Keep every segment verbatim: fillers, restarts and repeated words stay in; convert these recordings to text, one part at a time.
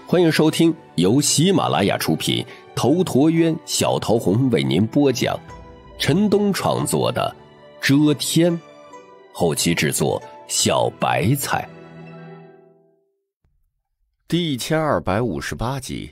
欢迎收听由喜马拉雅出品，头陀渊、小桃红为您播讲，陈东创作的《遮天》，后期制作小白菜。第一千二百五十八集。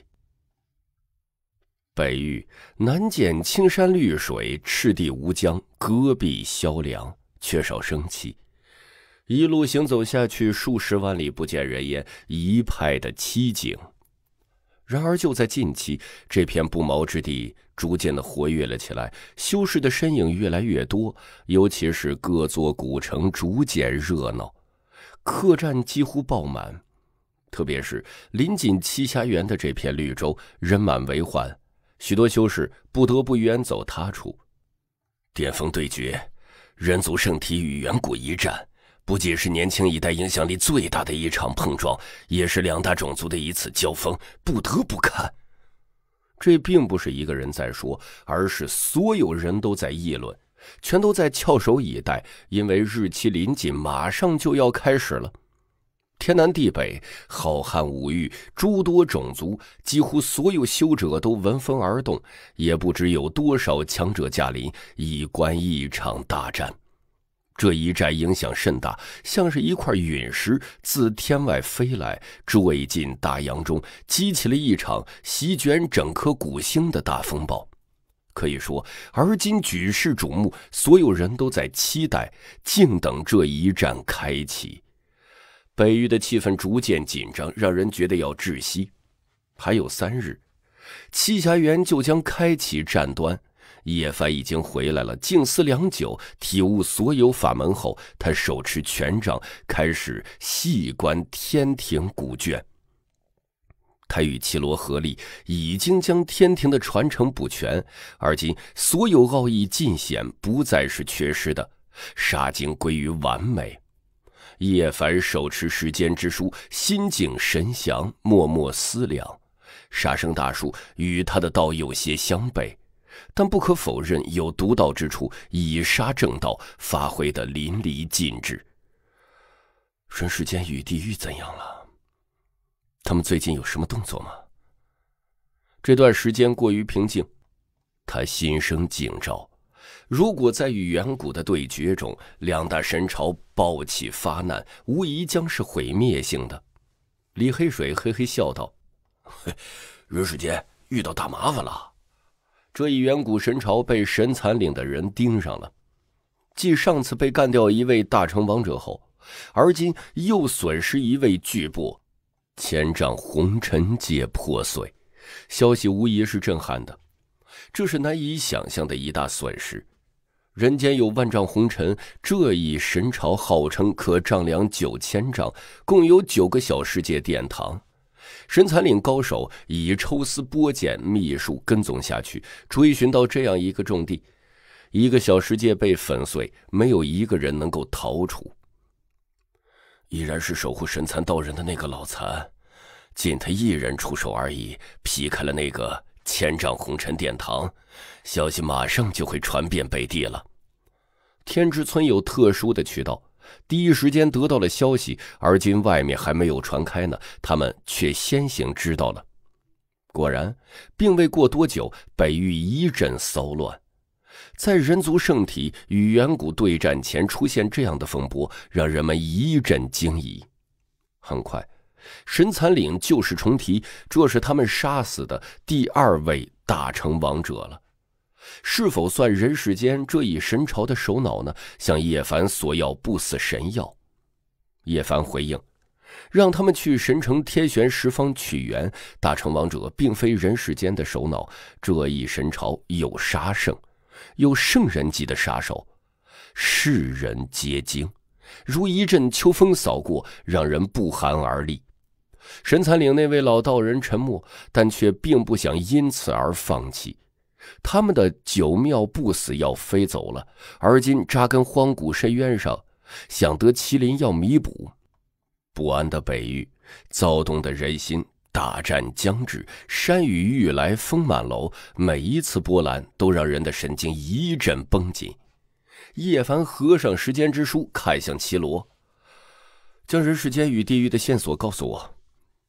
北域南见青山绿水，赤地无疆，戈壁萧凉，缺少生气。一路行走下去，数十万里不见人烟，一派的凄静。然而就在近期，这片不毛之地逐渐的活跃了起来，修士的身影越来越多，尤其是各座古城逐渐热闹，客栈几乎爆满。特别是临近栖霞园的这片绿洲，人满为患，许多修士不得不远走他处。巅峰对决，人族圣体与远古一战，不仅是年轻一代影响力最大的一场碰撞，也是两大种族的一次交锋，不得不看。这并不是一个人在说，而是所有人都在议论，全都在翘首以待，因为日期临近，马上就要开始了。天南地北，浩瀚五域，诸多种族，几乎所有修者都闻风而动，也不知有多少强者驾临，以观一场大战。这一战影响甚大，像是一块陨石自天外飞来，坠进大洋中，激起了一场席卷整颗古星的大风暴。可以说，而今举世瞩目，所有人都在期待，静等这一战开启。北域的气氛逐渐紧张，让人觉得要窒息。还有三日，栖霞园就将开启战端。叶帆已经回来了，静思良久，体悟所有法门后，他手持权杖，开始细观天庭古卷。他与绮罗合力，已经将天庭的传承补全，而今所有奥义尽显，不再是缺失的，杀经归于完美。叶凡手持时间之书，心境神详，默默思量。杀生大术与他的道有些相悖，但不可否认有独到之处，以杀正道，发挥得淋漓尽致。人世间与地狱怎样了？他们最近有什么动作吗？这段时间过于平静，他心生警兆。如果在与远古的对决中，两大神朝暴起发难，无疑将是毁灭性的。李黑水嘿嘿笑道：人世间遇到大麻烦了。这一远古神朝被神残岭的人盯上了，继上次被干掉一位大成王者后，而今又损失一位巨擘，千丈红尘皆破碎。消息无疑是震撼的，这是难以想象的一大损失。人间有万丈红尘，这一神朝号称可丈量九千丈，共有九个小世界殿堂。神残岭高手以抽丝剥茧秘术跟踪下去，追寻到这样一个重地，一个小世界被粉碎，没有一个人能够逃出。依然是守护神残道人的那个老残，仅他一人出手而已，劈开了那个千丈红尘殿堂，消息马上就会传遍北地了。天之村有特殊的渠道，第一时间得到了消息，而今外面还没有传开呢，他们却先行知道了。果然，并未过多久，北域一阵骚乱。在人族圣体与远古对战前出现这样的风波，让人们一阵惊疑。很快，神残岭旧事重提，这是他们杀死的第二位大成王者了。是否算人世间这一神朝的首脑呢？向叶凡索要不死神药。叶凡回应，让他们去神城天玄十方取源。大成王者并非人世间的首脑，这一神朝有杀圣，有圣人级的杀手，世人皆惊，如一阵秋风扫过，让人不寒而栗。神残岭那位老道人沉默，但却并不想因此而放弃。他们的九妙不死药飞走了，而今扎根荒古深渊上，想得麒麟药弥补。不安的北域，躁动的人心，大战将至，山雨欲来风满楼，每一次波澜都让人的神经一阵绷紧。叶凡合上时间之书，看向绮罗，将人世间与地狱的线索告诉我。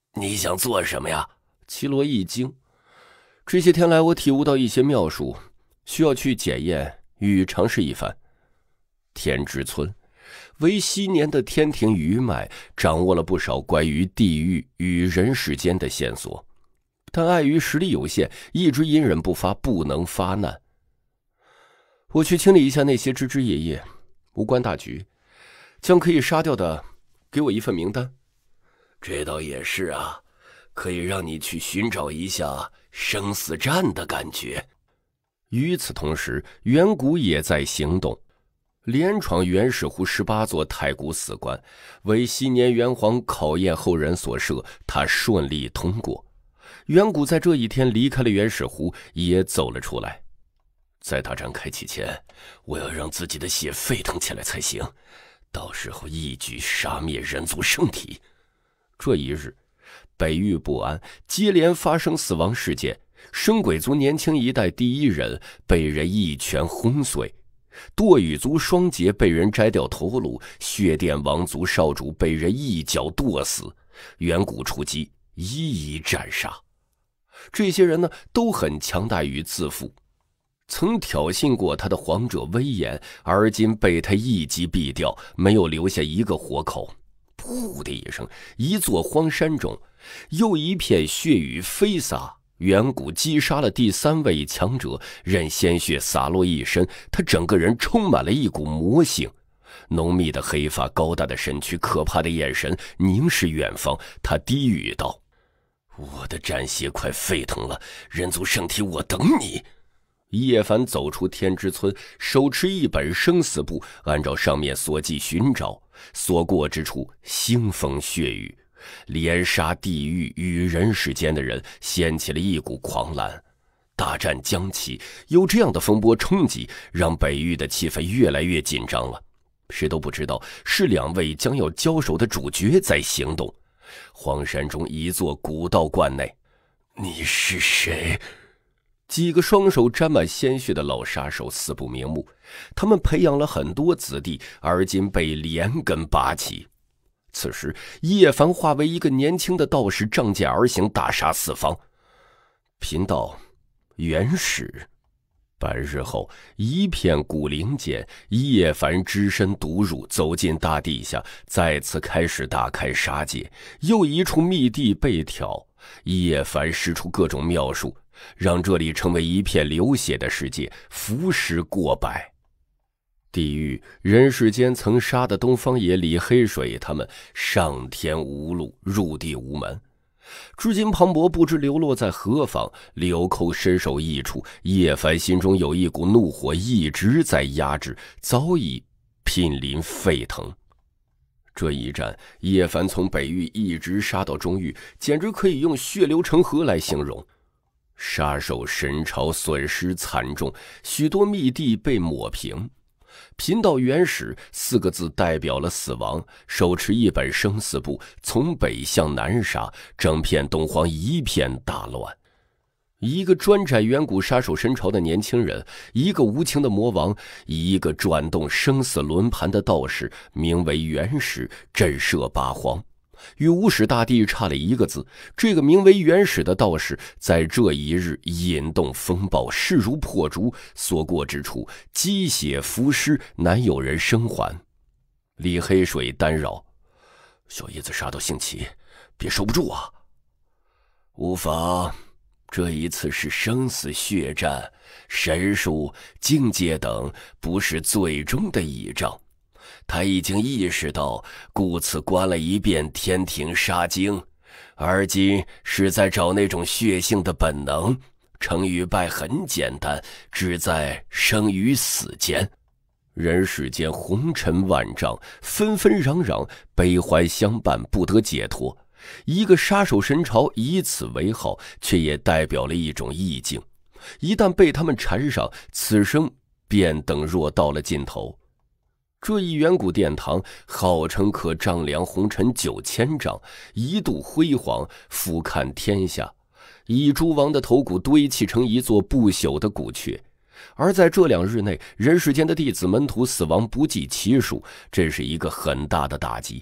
你想做什么呀？齐罗一惊。这些天来我体悟到一些妙术，需要去检验与尝试一番。天之村为昔年的天庭余脉掌握了不少关于地狱与人世间的线索，但碍于实力有限，一直隐忍不发，不能发难。我去清理一下那些枝枝叶叶，无关大局，将可以杀掉的给我一份名单。这倒也是啊，可以让你去寻找一下生死战的感觉。与此同时，远古也在行动，连闯元始湖十八座太古死关，为昔年元皇考验后人所设，他顺利通过。远古在这一天离开了元始湖，也走了出来。在大战开启前，我要让自己的血沸腾起来才行，到时候一举杀灭人族圣体。这一日，北域不安，接连发生死亡事件。生鬼族年轻一代第一人被人一拳轰碎，堕羽族双杰被人摘掉头颅，血殿王族少主被人一脚剁死，远古出击，一一斩杀。这些人呢，都很强大与自负，曾挑衅过他的皇者威严，而今被他一击毙掉，没有留下一个活口。噗的一声，一座荒山中，又一片血雨飞洒。远古击杀了第三位强者，任鲜血洒落一身，他整个人充满了一股魔性。浓密的黑发，高大的身躯，可怕的眼神凝视远方。他低语道：我的战血快沸腾了，人族圣体，我等你。叶凡走出天之村，手持一本生死簿，按照上面所记寻找，所过之处腥风血雨，连杀地狱与人世间的人，掀起了一股狂澜。大战将起，有这样的风波冲击，让北域的气氛越来越紧张了。谁都不知道是两位将要交手的主角在行动。荒山中一座古道观内，你是谁？几个双手沾满鲜血的老杀手死不瞑目，他们培养了很多子弟，而今被连根拔起。此时叶凡化为一个年轻的道士，仗剑而行，大杀四方。贫道元始。半日后，一片古灵间，叶凡只身独入，走进大地下，再次开始大开杀戒。又一处密地被挑，叶凡使出各种妙术，让这里成为一片流血的世界，浮尸过百。地狱人世间曾杀的东方野李黑水他们，上天无路，入地无门。至今庞博不知流落在何方，柳寇身首异处，叶凡心中有一股怒火一直在压制，早已濒临沸腾。这一战，叶凡从北域一直杀到中域，简直可以用血流成河来形容。杀手神朝损失惨重，许多密地被抹平。贫道元始四个字代表了死亡，手持一本生死簿，从北向南杀，整片东荒一片大乱。一个专斩远古杀手神朝的年轻人，一个无情的魔王，一个转动生死轮盘的道士，名为元始，震慑八荒。与无始大帝差了一个字，这个名为元始的道士在这一日引动风暴，势如破竹，所过之处积血浮尸，难有人生还。李黑水干扰：小叶子杀到兴起，别收不住啊。无妨，这一次是生死血战，神术境界等不是最终的倚仗。他已经意识到，故此观了一遍天庭杀经，而今是在找那种血性的本能。成与败很简单，只在生与死间。人世间红尘万丈，纷纷攘攘，悲欢相伴，不得解脱。一个杀手神朝以此为号，却也代表了一种意境。一旦被他们缠上，此生便等若到了尽头。这一远古殿堂号称可丈量红尘九千丈，一度辉煌，俯瞰天下，以诸王的头骨堆砌成一座不朽的古阙。而在这两日内，人世间的弟子门徒死亡不计其数，这是一个很大的打击。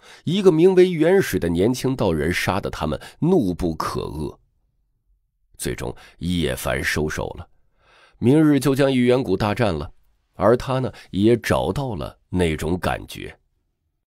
一个名为元始的年轻道人杀得他们怒不可遏。最终叶凡收手了，明日就将与远古大战了，而他呢也找到了那种感觉。